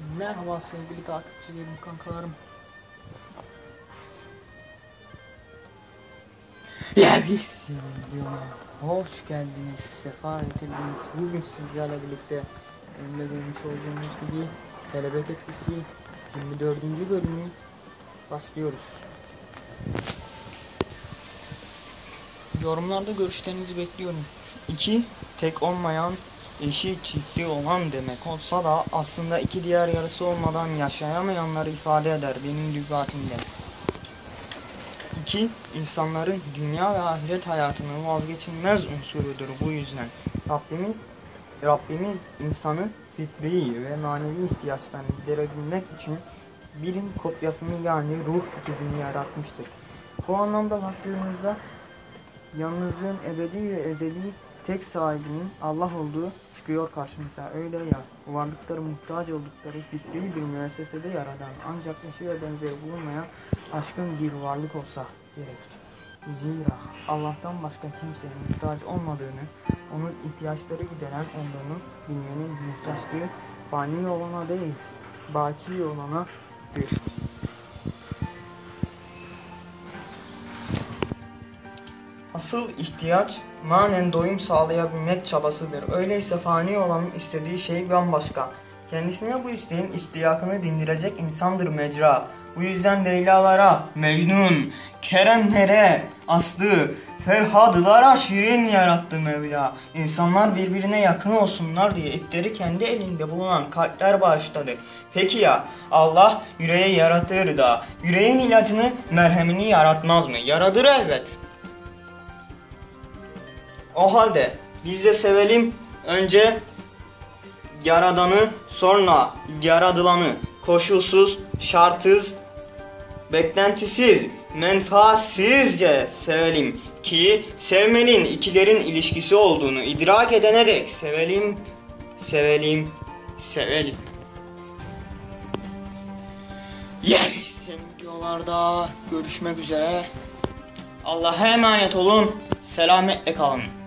Merhaba sevgili takipçilerim, kankalarım. Biz videoma hoş geldiniz, sefa getirdiniz. Bugün sizlerle birlikte önümde görmüş olduğunuz gibi kelebek etkisi 24. bölümü başlıyoruz. Yorumlarda görüşlerinizi bekliyorum. 2 tek olmayan, eşi çiftli olan demek olsa da aslında iki diğer yarısı olmadan yaşayamayanları ifade eder benim lügatimde. 2 insanların dünya ve ahiret hayatının vazgeçilmez unsurudur. Bu yüzden Rabbimiz insanı fitri ve manevi ihtiyaçlarını giderebilmek için birin kopyasını, yani ruh ikizini yaratmıştır. Bu anlamda baktığımızda yalnızlığın ebedi ve ezeli tek sahibinin Allah olduğu çıkıyor karşımıza. Öyle ya, varlıkları muhtaç oldukları fitri bir müessesede yaradan, ancak eşi ve benzeri bulunmayan aşkın bir varlık olsa gerek. Zira Allah'tan başka kimsenin muhtaç olmadığını, onun ihtiyaçları gideren olduğunu bilmenin muhtaçlığı fani olana değil, baki olanadır. Asıl ihtiyaç manen doyum sağlayabilmek çabasıdır. Öyleyse fani olanın istediği şey bambaşka. Kendisine bu isteğin iştiyakını dindirecek insandır mecra. Bu yüzden Leylalara Mecnun, Keremlere Aslı, Ferhadılara Şirin yarattı Mevla. İnsanlar birbirine yakın olsunlar diye ipleri kendi elinde bulunan kalpler bağışladı. Peki ya Allah yüreği yaratır da yüreğin ilacını, merhemini yaratmaz mı? Yaradır elbet. O halde biz de sevelim önce Yaradanı, sonra yaradılanı, koşulsuz, şartsız, beklentisiz, menfaatsizce sevelim ki sevmenin ikilerin ilişkisi olduğunu idrak edene dek sevelim, sevelim, sevelim. Videolarda görüşmek üzere. Allah'a emanet olun. Selametle kalın.